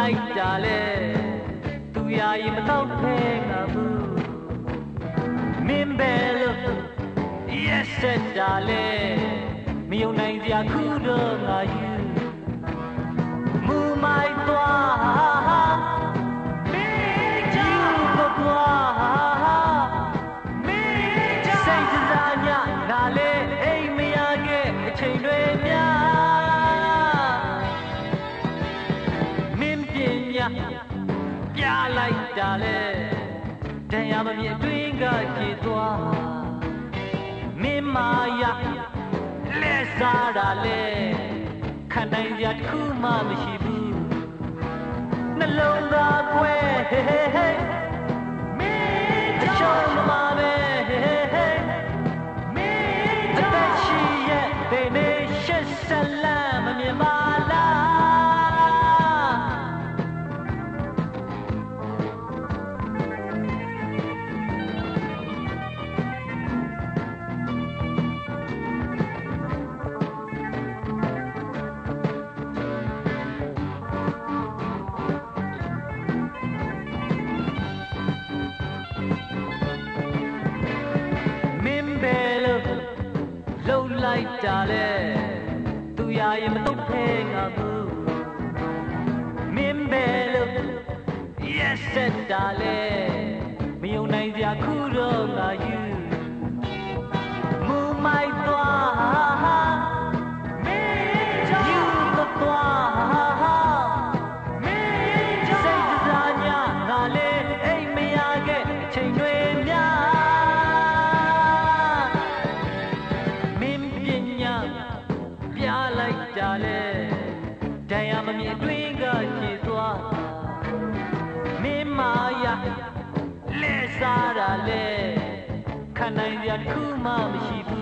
လိုက်တာလဲသူရရင်မတော့ဖဲငါဘူးမင်းပဲလို့ yes တာလဲမယုံနိုင်စရာခုတော့ငါယူမူမိုက်သွားမင်းကြောင့်သွားမင်းကြောင့်စိတ်စားညငါလဲအိမ်မရခဲ့အချိန်တွေများမင်းပညာပြလိုက်တာလဲတရားမမြင်အတွင်းကကြည်သွားမင်းမာယာလက်စားတာလဲခံနိုင်စရာတစ်ခုမှမရှိဘူးနှလုံးသားကွဲမင်းကြောင့်မပဲမင်းကြောင့်အသက်ရှိရဲ့ဒီနေ့ရှက်ဆက်လမ်းမမြင်ပါလားလိုက်တာလဲသူရရင်မတော့ဖဲငါဘူးမင်းပဲလို့ yes တာလဲမယုံနိုင်စရာခုတော့ငါယူမူမိုက်သွားမင်းကြောင့်ယူသွားမင်းကြောင့်စိတ်စားညငါလဲအိမ်မရခဲ့အချိန်တွေများပြလိုက်တာလဲတရားမမြင်အတွင်းကကြည်သွားမင်းမာယာလက်စားတာလဲခံနိုင်စရာတစ်ခုမှမရှိဘူး